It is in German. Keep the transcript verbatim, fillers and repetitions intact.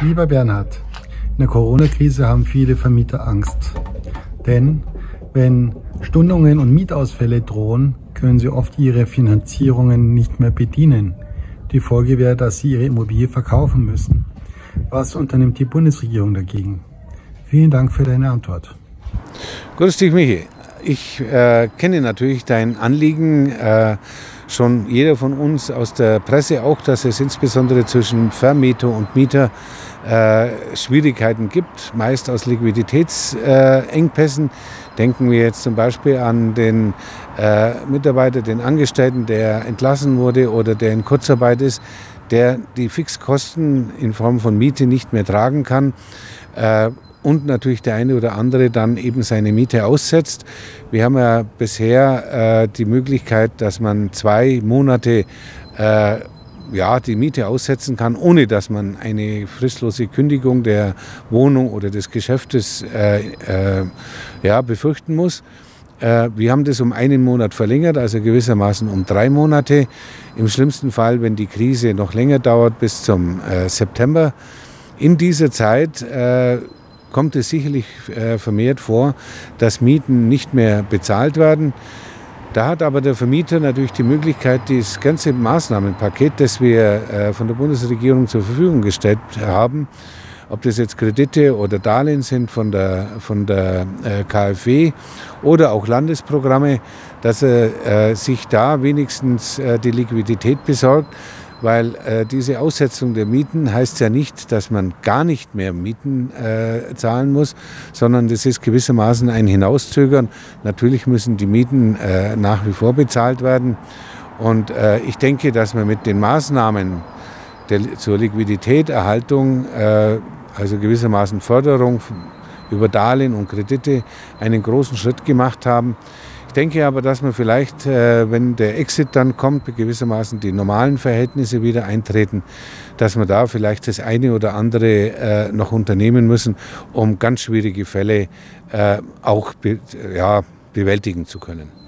Lieber Bernhard, in der Corona-Krise haben viele Vermieter Angst. Denn wenn Stundungen und Mietausfälle drohen, können sie oft ihre Finanzierungen nicht mehr bedienen. Die Folge wäre, dass sie ihre Immobilie verkaufen müssen. Was unternimmt die Bundesregierung dagegen? Vielen Dank für deine Antwort. Grüß dich, Michi. Ich äh, kenne natürlich dein Anliegen, äh, schon jeder von uns aus der Presse auch, dass es insbesondere zwischen Vermieter und Mieter äh, Schwierigkeiten gibt, meist aus Liquiditätsengpässen. Äh, Denken wir jetzt zum Beispiel an den äh, Mitarbeiter, den Angestellten, der entlassen wurde oder der in Kurzarbeit ist, der die Fixkosten in Form von Miete nicht mehr tragen kann. Äh, Und natürlich der eine oder andere dann eben seine Miete aussetzt. Wir haben ja bisher äh, die Möglichkeit, dass man zwei Monate äh, ja, die Miete aussetzen kann, ohne dass man eine fristlose Kündigung der Wohnung oder des Geschäftes äh, äh, ja, befürchten muss. Äh, wir haben das um einen Monat verlängert, also gewissermaßen um drei Monate. Im schlimmsten Fall, wenn die Krise noch länger dauert, bis zum äh, September. In dieser Zeit äh, kommt es sicherlich äh, vermehrt vor, dass Mieten nicht mehr bezahlt werden. Da hat aber der Vermieter natürlich die Möglichkeit, das ganze Maßnahmenpaket, das wir äh, von der Bundesregierung zur Verfügung gestellt haben, ob das jetzt Kredite oder Darlehen sind von der, von der äh, KfW oder auch Landesprogramme, dass er äh, sich da wenigstens äh, die Liquidität besorgt. Weil äh, diese Aussetzung der Mieten heißt ja nicht, dass man gar nicht mehr Mieten äh, zahlen muss, sondern das ist gewissermaßen ein Hinauszögern. Natürlich müssen die Mieten äh, nach wie vor bezahlt werden. Und äh, ich denke, dass man mit den Maßnahmen der, zur Liquiditätserhaltung, äh, also gewissermaßen Förderung über Darlehen und Kredite, einen großen Schritt gemacht haben. Ich denke aber, dass man vielleicht, äh, wenn der Exit dann kommt, gewissermaßen die normalen Verhältnisse wieder eintreten, dass wir da vielleicht das eine oder andere äh, noch unternehmen müssen, um ganz schwierige Fälle äh, auch be ja, bewältigen zu können.